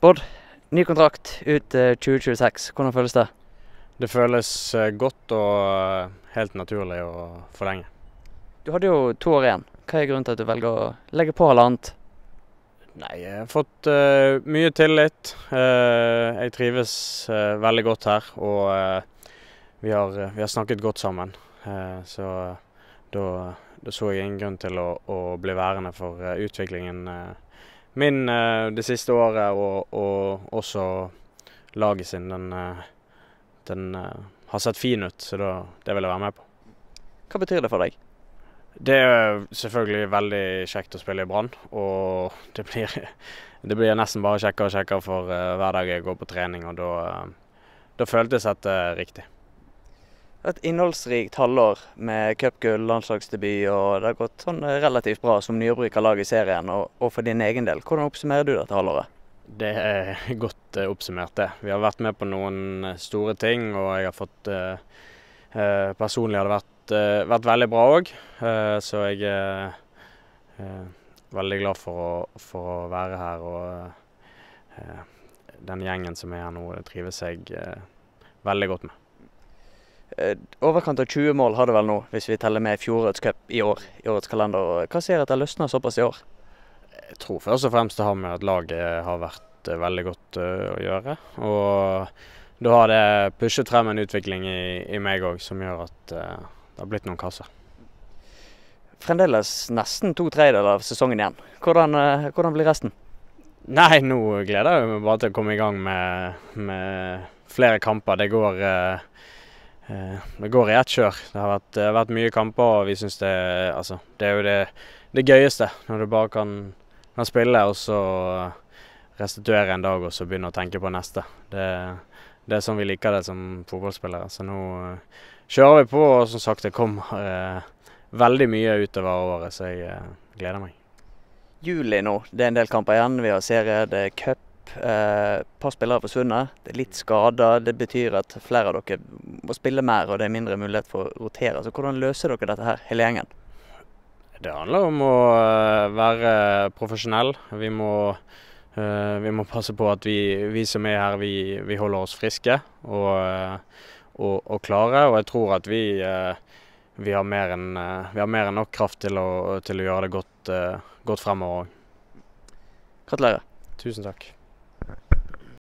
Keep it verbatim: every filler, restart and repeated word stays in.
Bård, ny kontrakt ut eh, tjue tjueseks. Hvordan føles det? Det føles eh, godt og eh, helt naturlig å forlenge. Du hadde jo to år igjen. Hva er grunnen til at du velger å legge på halvannet? Nei, jeg har fått eh, mye tillit. Eh, jeg trives eh, veldig godt her, og eh, vi, har, vi har snakket godt sammen. Eh, så da, da så jeg ingen grunn til å, å bli værende for eh, utviklingen eh, min eh, det siste året, og, og også laget sin. Den, eh, den eh, har sett fin ut, så da, det vil jeg være med på. Hva betyr det for deg? Det er selvfølgelig veldig kjekt å spille i Brann, og det blir, det blir nesten bare kjekkere og kjekkere for uh, hver dag jeg går på trening, og da, uh, da føltes dette uh, riktig. Et innholdsrikt halvår med cupgull, landslagsdebut, og det har gått sånn relativt bra som nyopprykket lag i serien, og, og for din egen del. Hvordan oppsummerer du dette halvåret? Det er godt uh, oppsummert det. Vi har vært med på noen store ting, og jeg har fått, uh, uh, personlig har det vært Uh, vært veldig bra òg, uh, så jeg er uh, veldig glad for å, for å være her. Og uh, den gjengen som er her nå, trives jeg uh, veldig godt med. Uh, overkant av tjue mål har det vel nå, hvis vi teller med fjorårets cup i år, i årets kalender. Hva sier at det løsner såpass i år? Jeg tror først og fremst det har med at laget har vært uh, veldig godt uh, å gjøre. Og da har det pushet frem en utvikling i, i meg òg, som gjør at uh, det har blitt noen kasser. Fremdeles nesten to tredjedeler av sesongen igjen. Hvordan, hvordan blir resten? Nei, nå gleder jeg meg bare til å komme i gang med, med flere kamper. Det går, eh, det går i ett kjør. Det har vært, det har vært mye kamper, og vi synes det, altså, det er jo det, det gøyeste. Når du bare kan, kan spille, og så restituere en dag, og så begynne å tenke på neste. Det, det er sånn vi liker det som fotballspillere. Så nå kjører vi på, og som sagt det kommer eh, veldig mye utover året, så jeg eh, gleder meg. Juli nå, det er en del kamper igjen. Vi har serie, det er cup, eh, et par spillere har forsvunnet. Det er litt skader, det betyr at flere av dere må spille mer, og det er mindre mulighet for å rotere. Så hvordan løser dere dette her, hele gjengen? Det handler om å være profesjonell. Vi må, eh, vi må passe på at vi, vi som er her, vi, vi holder oss friske og Og, og klare, og jeg tror at vi, eh, vi, har mer enn, eh, vi har mer enn nok kraft til å, til å gjøre det godt, eh, godt fremover. Gratulerer. Tusen takk.